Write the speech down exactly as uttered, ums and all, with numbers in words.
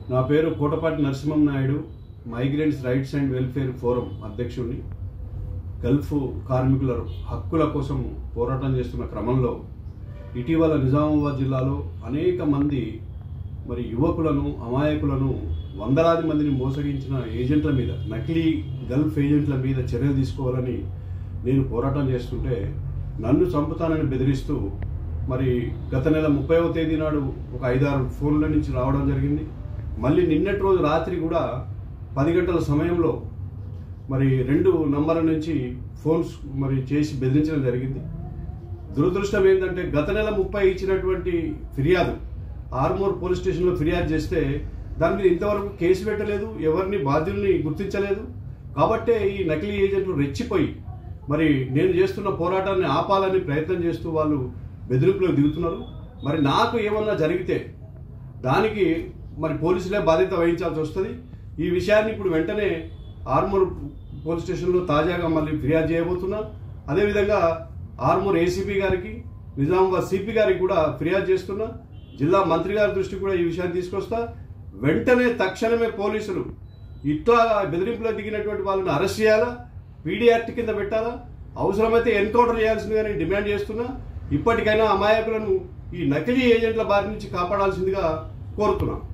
నా పేరు Kotapati Narasimham Naidu, migrants rights and welfare forum అధ్యక్షుడిని. గల్ఫ్ కార్మికుల హక్కుల కోసం పోరాటం చేస్తున్న క్రమంలో ఇటీవల నిజామాబాద్ జిల్లాలో అనేక మంది మరి యువకులను, అమాయకులను, వందలాది మందిని మోసగించిన ఏజెంట్ల మీద, నకిలీ గల్ఫ్ ఏజెంట్ల మీద చర్యలు తీసుకోవాలని నేను పోరాటం చేస్తుంటే నన్ను చంపుతానని బెదిరిస్తూ మరి గత నెల ముప్పైవ తేదీ నాడు ఒక ఐదారు ఫోన్ల నుంచి రావడం జరిగింది. మళ్ళీ నిన్నటి రోజు రాత్రి కూడా పది గంటల సమయంలో మరి రెండు నంబర్ల నుంచి ఫోన్స్ మరి చేసి బెదిరించడం జరిగింది. దురదృష్టం ఏంటంటే గత నెల ముప్పై ఇచ్చినటువంటి ఫిర్యాదు ఆర్మూర్ పోలీస్ స్టేషన్లో ఫిర్యాదు చేస్తే దాని మీద ఇంతవరకు కేసు పెట్టలేదు, ఎవరిని బాధ్యుల్ని గుర్తించలేదు. కాబట్టే ఈ నకిలీ ఏజెంట్లు రెచ్చిపోయి మరి నేను చేస్తున్న పోరాటాన్ని ఆపాలని ప్రయత్నం చేస్తూ వాళ్ళు బెదిరింపులకు దిగుతున్నారు. మరి నాకు ఏమన్నా జరిగితే దానికి మరి పోలీసులే బాధ్యత వహించాల్సి వస్తుంది. ఈ విషయాన్ని ఇప్పుడు వెంటనే ఆర్మూర్ పోలీస్ స్టేషన్లో తాజాగా మళ్ళీ ఫిర్యాదు చేయబోతున్నా. అదేవిధంగా ఆర్మూర్ ఏసీపీ గారికి, నిజామాబాద్ సిపి గారికి కూడా ఫిర్యాదు చేస్తున్నా. జిల్లా మంత్రి గారి దృష్టికి కూడా ఈ విషయాన్ని తీసుకొస్తా. వెంటనే తక్షణమే పోలీసులు ఇట్లా బెదిరింపులో దిగినటువంటి వాళ్ళని అరెస్ట్ చేయాలా, పీడీ యాక్ట్ కింద పెట్టాలా, అవసరమైతే ఎన్కౌంటర్ చేయాల్సిందిగా నేను డిమాండ్ చేస్తున్నా. ఇప్పటికైనా అమాయకులను ఈ నకిలీ ఏజెంట్ల బారి నుంచి కాపాడాల్సిందిగా కోరుతున్నాను.